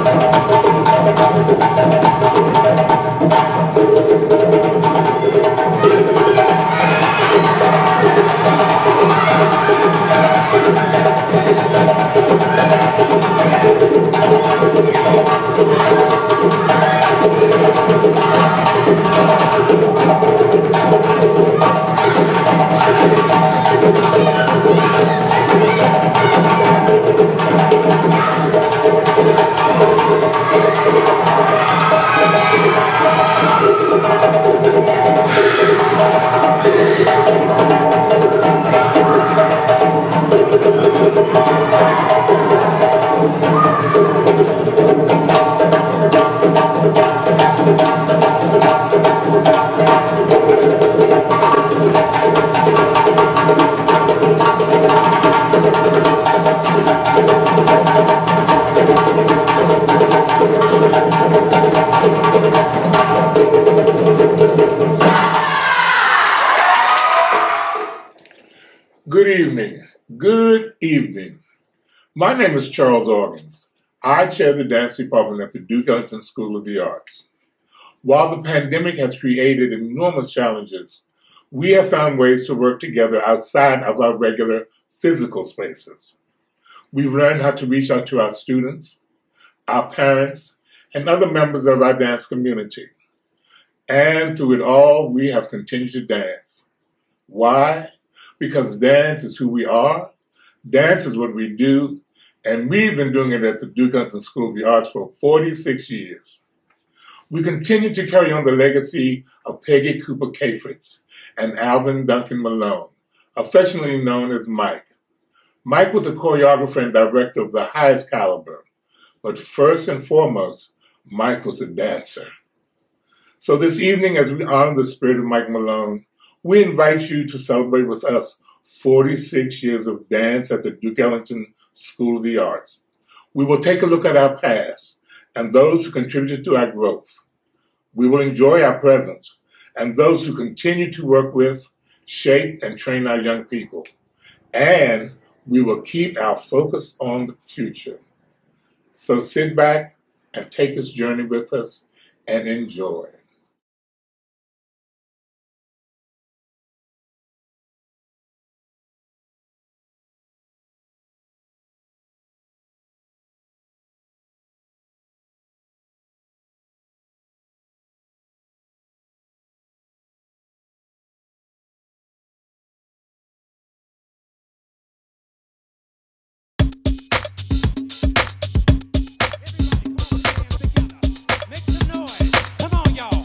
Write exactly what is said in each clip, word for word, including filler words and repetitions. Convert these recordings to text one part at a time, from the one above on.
Good evening. Good evening. My name is Charles Organs. I chair the dance department at the Duke Ellington School of the Arts. While the pandemic has created enormous challenges, we have found ways to work together outside of our regular physical spaces. We've learned how to reach out to our students, our parents, and other members of our dance community. And through it all, we have continued to dance. Why? Because dance is who we are, dance is what we do, and we've been doing it at the Duke Ellington School of the Arts for forty-six years. We continue to carry on the legacy of Peggy Cooper Cafritz and Alvin Duncan Malone, affectionately known as Mike. Mike was a choreographer and director of the highest caliber, but first and foremost, Mike was a dancer. So this evening, as we honor the spirit of Mike Malone, we invite you to celebrate with us forty-six years of dance at the Duke Ellington School of the Arts. We will take a look at our past and those who contributed to our growth. We will enjoy our present and those who continue to work with, shape, and train our young people. And we will keep our focus on the future. So sit back and take this journey with us and enjoy. Make some noise. Come on, y'all.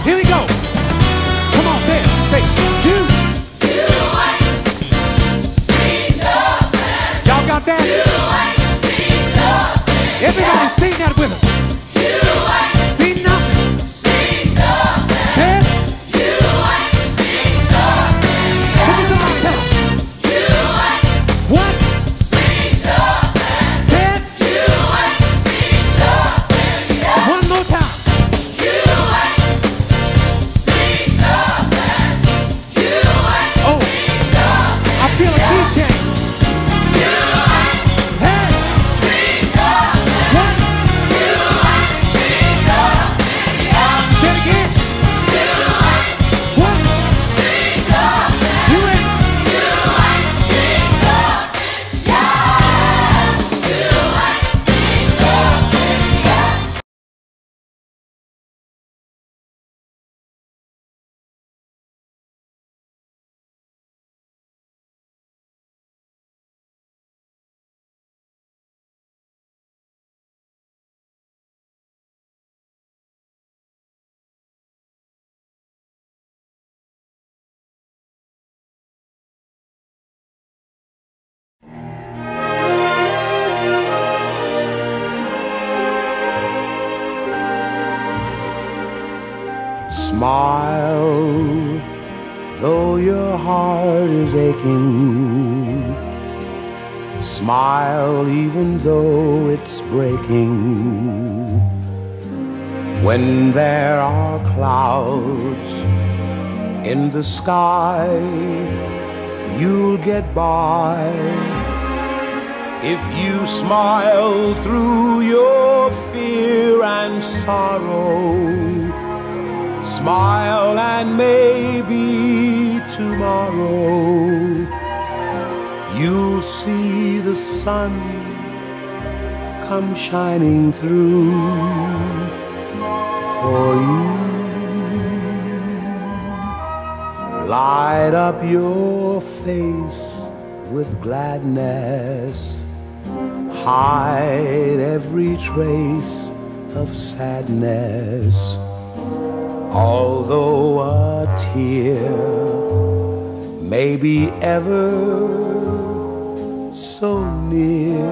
Here we go. Come on, say it. Say it. You. You ain't seen nothing. Y'all got that? You ain't seen nothing. Everybody sing that with us. You ain't seen nothing. Seen nothing. Say it. You ain't seen nothing. Look at somebody tell them. You ain't what? Seen nothing. Say it. You ain't seen nothing yet. One more time. You ain't seen nothing. You ain't oh. seen nothing. I feel a key change. You ain't hey. seen nothing. What? You ain't seen nothing yet. Say it again. You ain't what? Seen nothing. You ain't. You ain't seen nothing yet. You ain't seen nothing yet. Smile, though your heart is aching. Smile, even though it's breaking. When there are clouds in the sky, you'll get by. If you smile through your fear and sorrow, smile and maybe tomorrow you'll see the sun come shining through for you. Light up your face with gladness, hide every trace of sadness. Although a tear may be ever so near,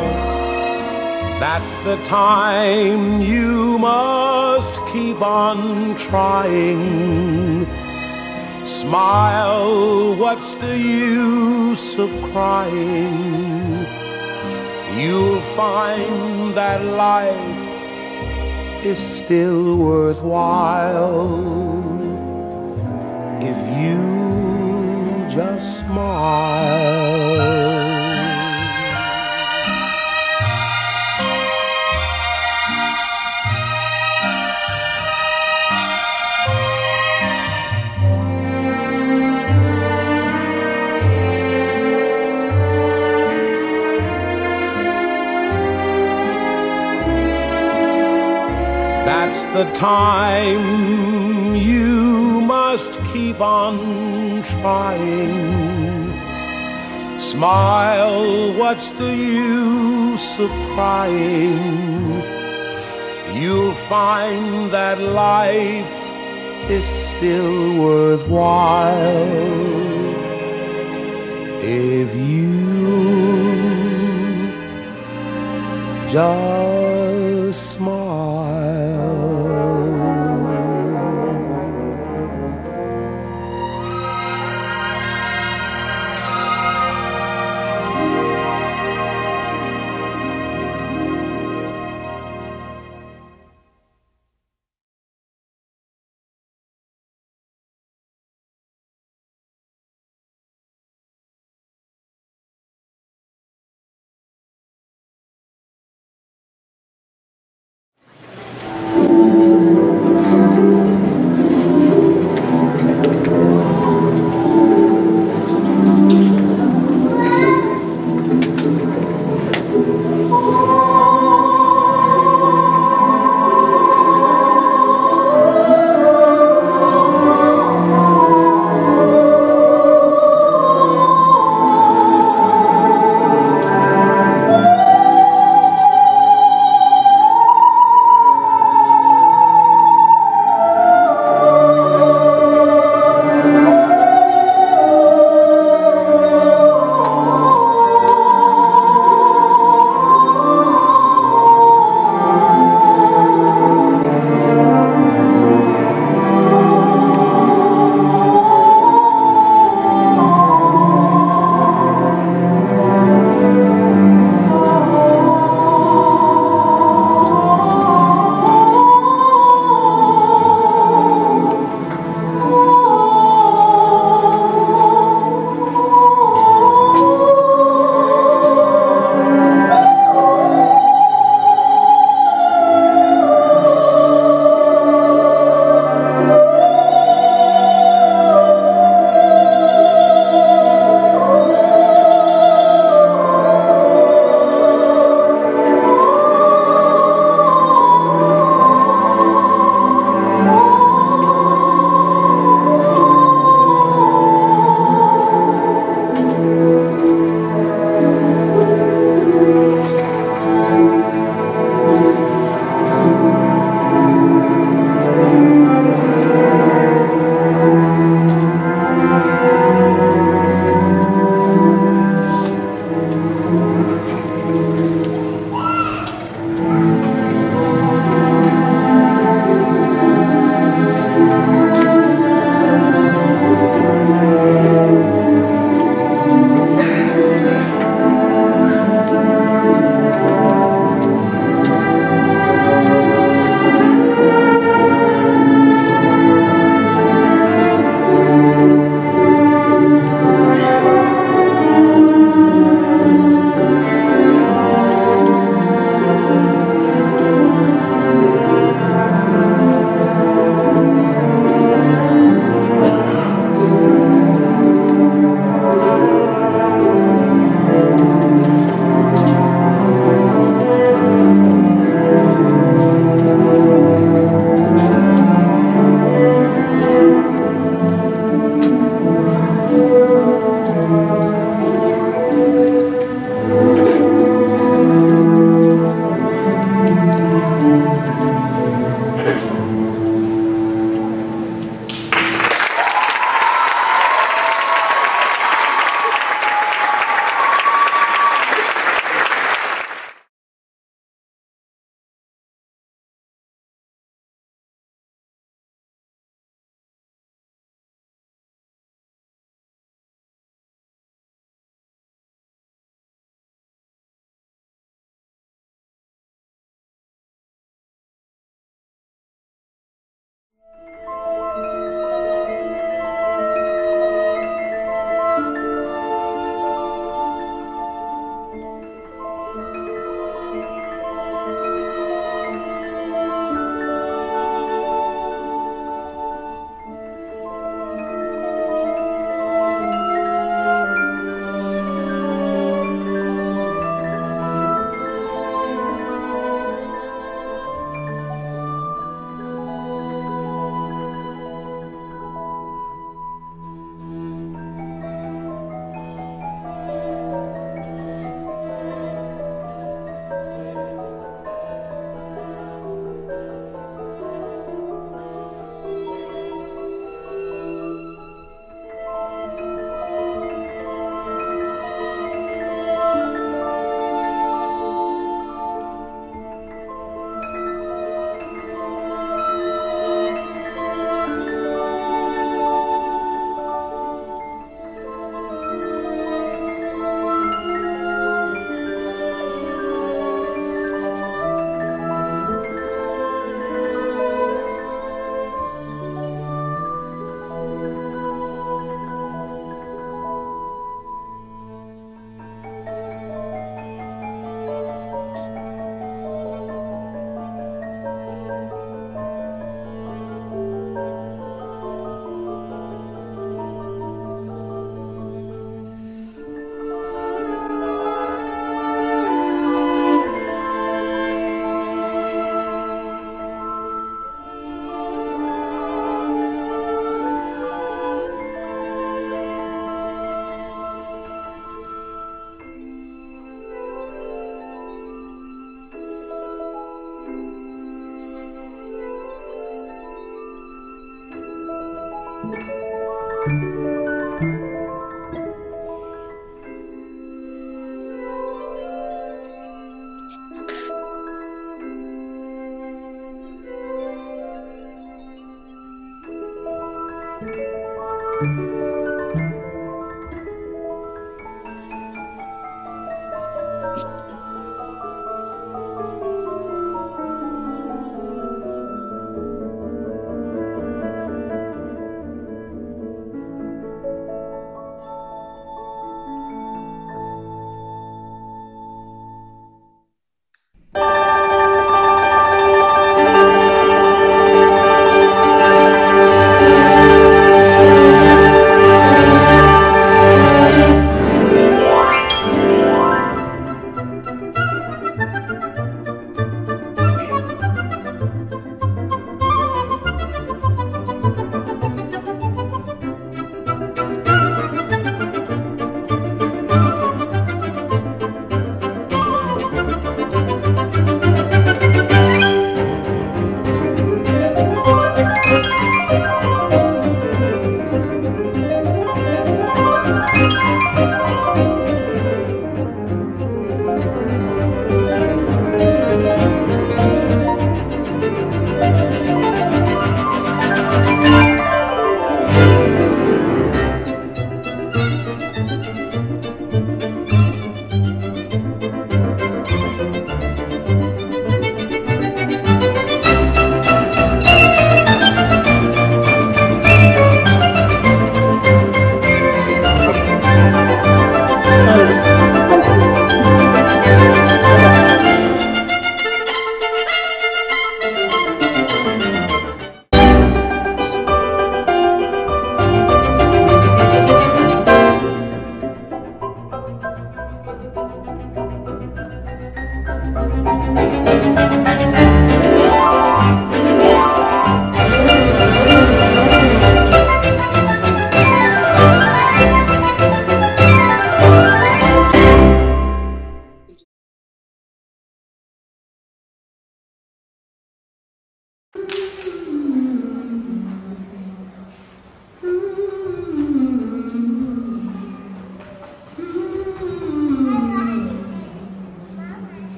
that's the time you must keep on trying. Smile, what's the use of crying? You'll find that life is still worthwhile if you just smile. That's the time you must keep on trying. Smile, what's the use of crying? You'll find that life is still worthwhile if you just smile.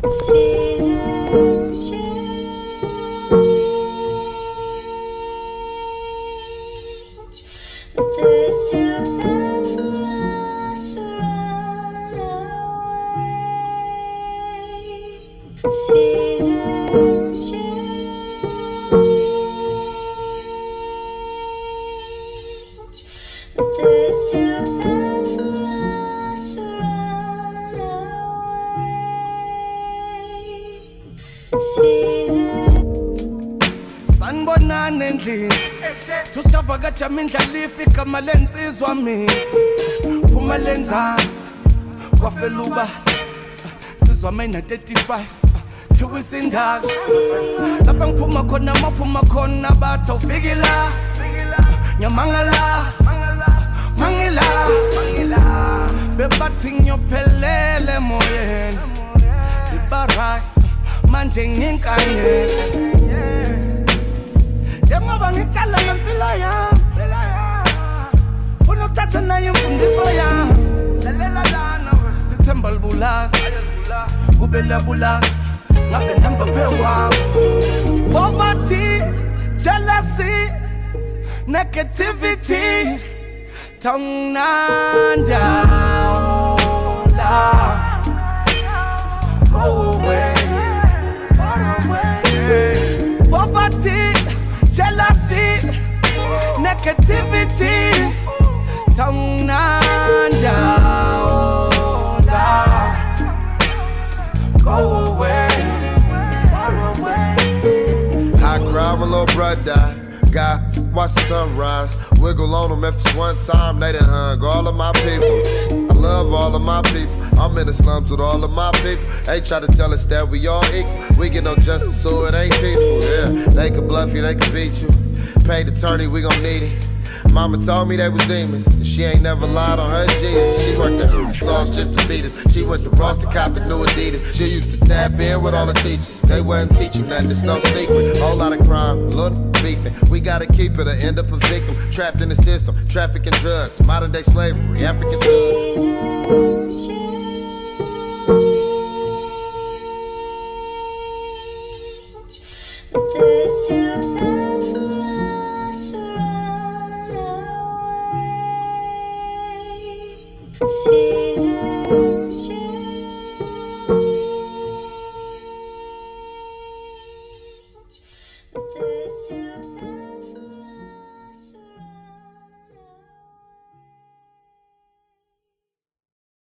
Seasons change. There's still time for us to run away. Seasons change. There's still time for us to run away. Seasons. Sanibonani endlini tusavakatsha mindlala ifika malensizwa mina phuma lenzansi kwafeluba sizwa mina thirty-five thiwa isindala lapha ngiphuma khona maphuma khona bathi awufiki la nyamangala mangila bebathi ngiyophelele emoyeni libarai manje nginkanyele njengoba ngitshala ngempilo yami funa ukuthatha nayo imfundiso yami lalela lana sithemba libulala kube labulala ngabe ndihamba phewami poverty jealousy negativity tangnanda go away far away poverty jealousy, negativity, tongue go away, far away. I cry when little brother died. God, watch the sunrise. Wiggle on them if it's one time. They done hung all of my people. I love all of my people. I'm in the slums with all of my people. They try to tell us that we all equal. We get no justice, so it ain't peaceful. Yeah, they could bluff you, they could beat you. Paid attorney, we gon' need it. Mama told me they was demons. She ain't never lied on her Jesus. She worked at songs just to feed us. She went to Ross to cop the new Adidas. She used to tap in with all the teachers. They wasn't teaching nothing, it's no secret. Whole lot of crime, little beefing. We gotta keep it or end up a victim. Trapped in the system, trafficking drugs, modern day slavery, African drugs. There's still time for us to run away. Seasons change. There's still time for us to run away.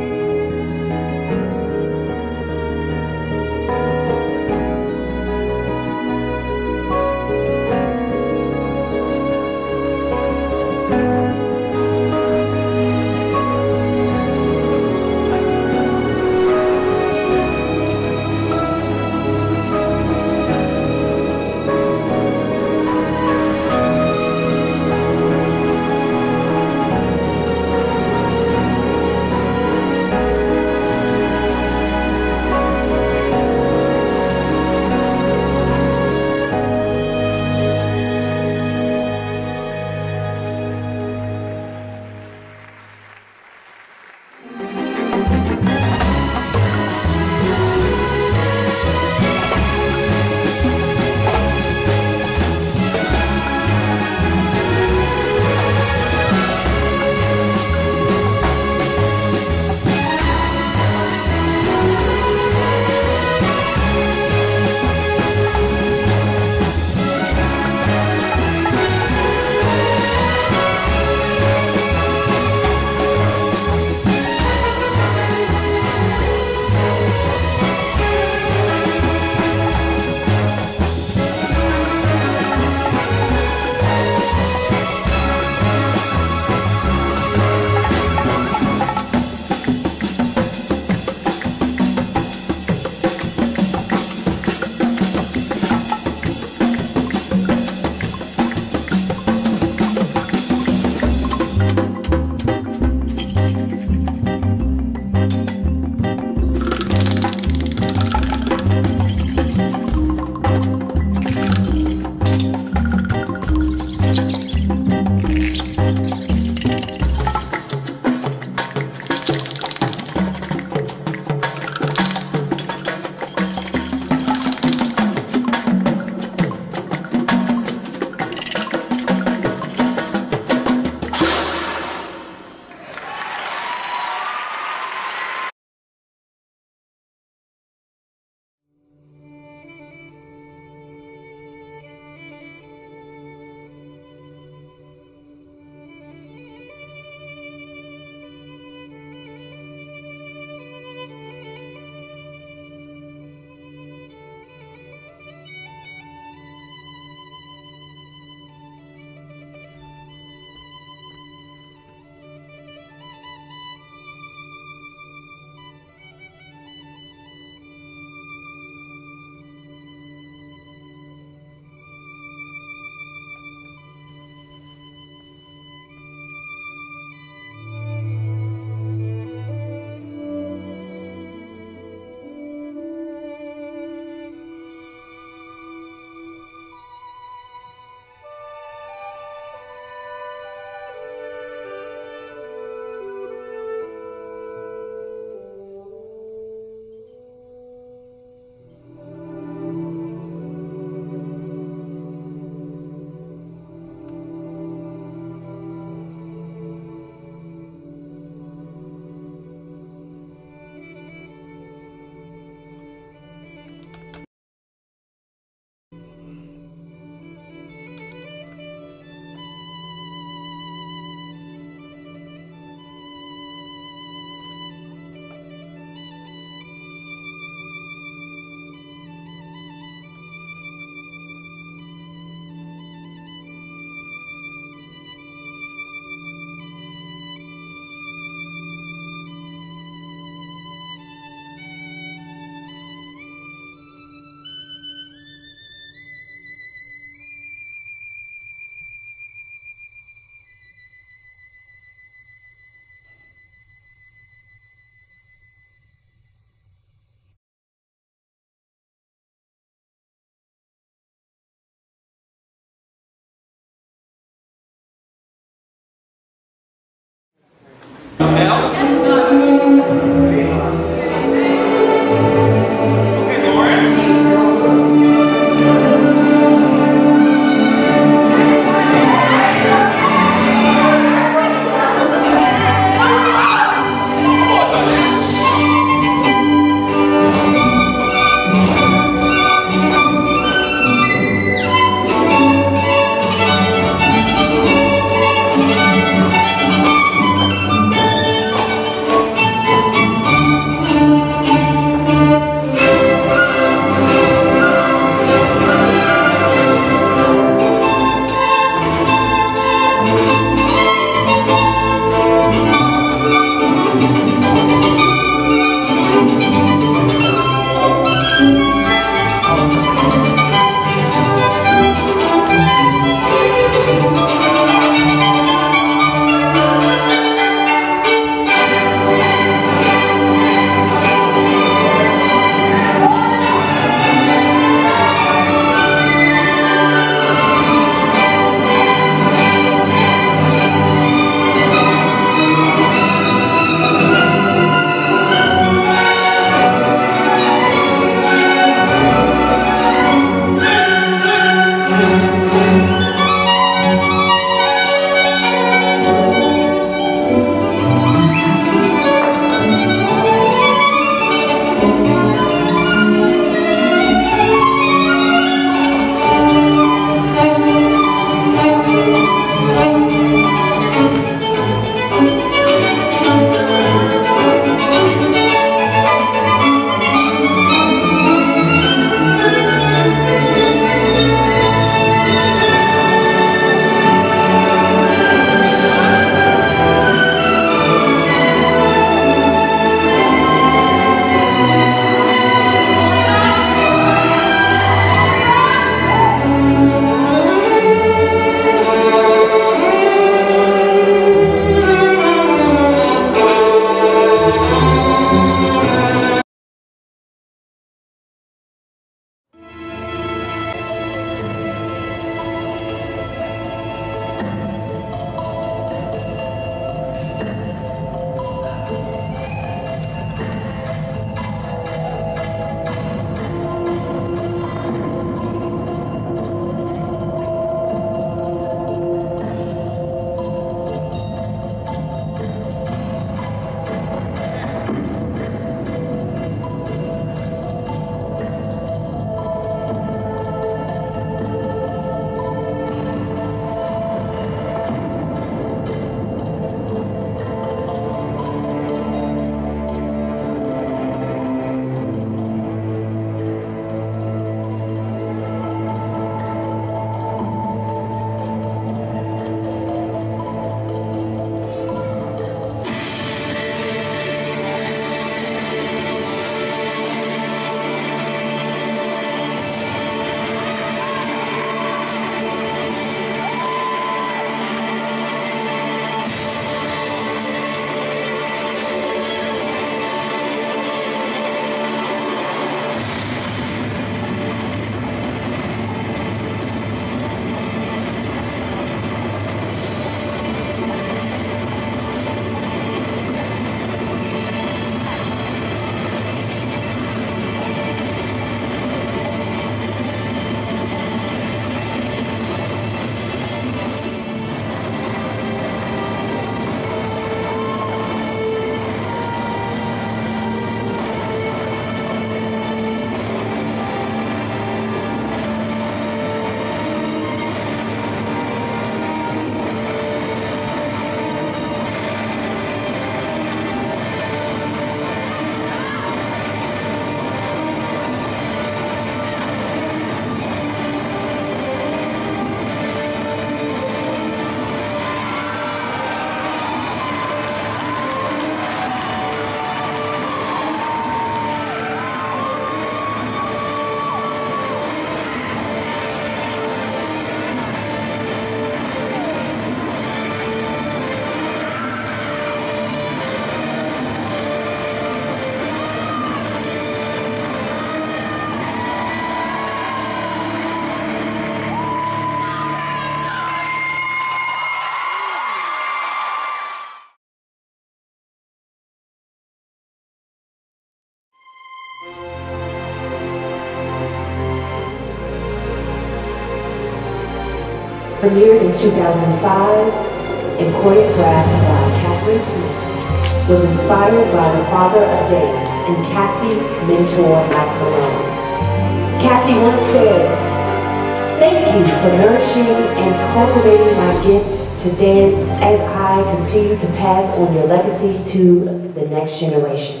premiered in two thousand five and choreographed by Catherine Smith, was inspired by the father of dance and Kathy's mentor, Mike Malone. Kathy once said, "Thank you for nourishing and cultivating my gift to dance as I continue to pass on your legacy to the next generation."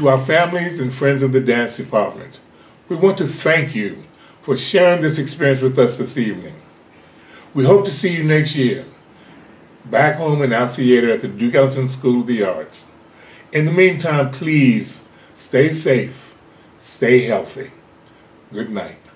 To our families and friends of the dance department, we want to thank you for sharing this experience with us this evening. We hope to see you next year, back home in our theater at the Duke Ellington School of the Arts. In the meantime, please stay safe, stay healthy. Good night.